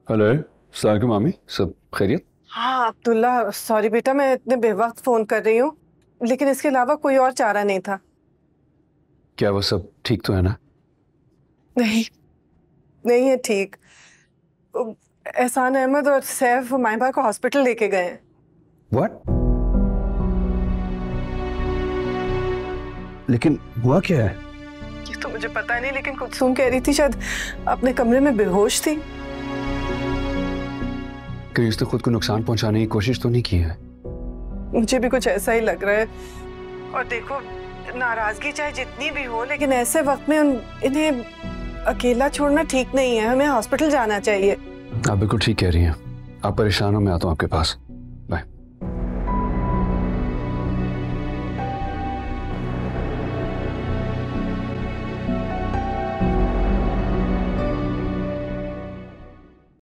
Hello, अस्सलाम मामी, सब खैरियत? हाँ अब्दुल्ला, सॉरी बेटा, मैं इतने बेवक्त फोन कर रही हूँ, लेकिन इसके अलावा कोई और चारा नहीं था। क्या वो सब ठीक तो है ना? नहीं, नहीं है ठीक। एहसान अहमद और सैफ माहिबा को हॉस्पिटल लेके गए हैं। What? लेकिन हुआ क्या है? ये तो मुझे पता नहीं, लेकिन कुलसूम कह रही थी शायद अपने कमरे में बेहोश थी। कहीं उसने खुद को नुकसान पहुंचाने की कोशिश तो नहीं की है? मुझे भी कुछ ऐसा ही लग रहा है। और देखो, नाराजगी चाहे जितनी भी हो, लेकिन ऐसे वक्त में इन्हें अकेला छोड़ना ठीक नहीं है। हमें हॉस्पिटल जाना चाहिए। आप बिल्कुल ठीक कह रही हैं। आप परेशान हो, मैं आता हूँ आपके पास।